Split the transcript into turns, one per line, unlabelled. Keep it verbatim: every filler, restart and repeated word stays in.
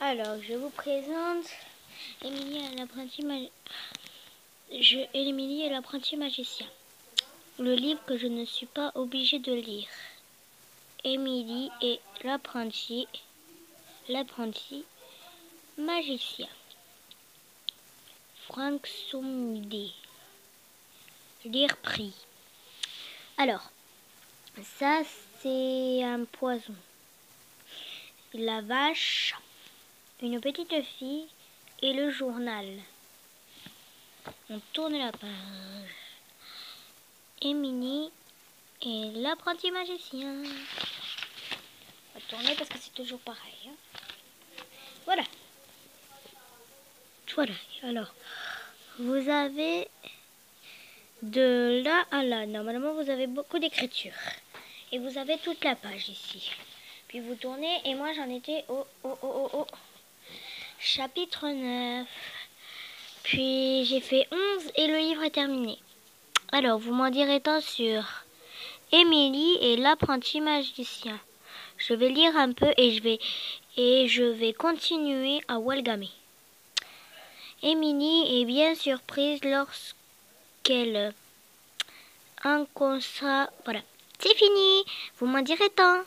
Alors, je vous présente Émilie et l'apprenti mag... je... Émilie et l'apprenti magicien. Le livre que je ne suis pas obligée de lire. Émilie et l'apprenti l'apprenti magicien. Franck Sommidé. Lire prix. Alors, ça c'est un poison. La vache, une petite fille et le journal. On tourne la page. Émilie et l'apprenti magicien. On va tourner parce que c'est toujours pareil. Hein. Voilà. Voilà. Alors, vous avez de là à là. Normalement, vous avez beaucoup d'écriture. Et vous avez toute la page ici. Puis vous tournez et moi j'en étais au, au, au, au, au chapitre neuf. Puis j'ai fait onze et le livre est terminé. Alors, vous m'en direz tant sur Émilie et l'apprenti magicien. Je vais lire un peu et je vais, et je vais continuer à Walgamé. Émilie est bien surprise lorsqu'elle rencontra... Voilà, c'est fini. Vous m'en direz tant.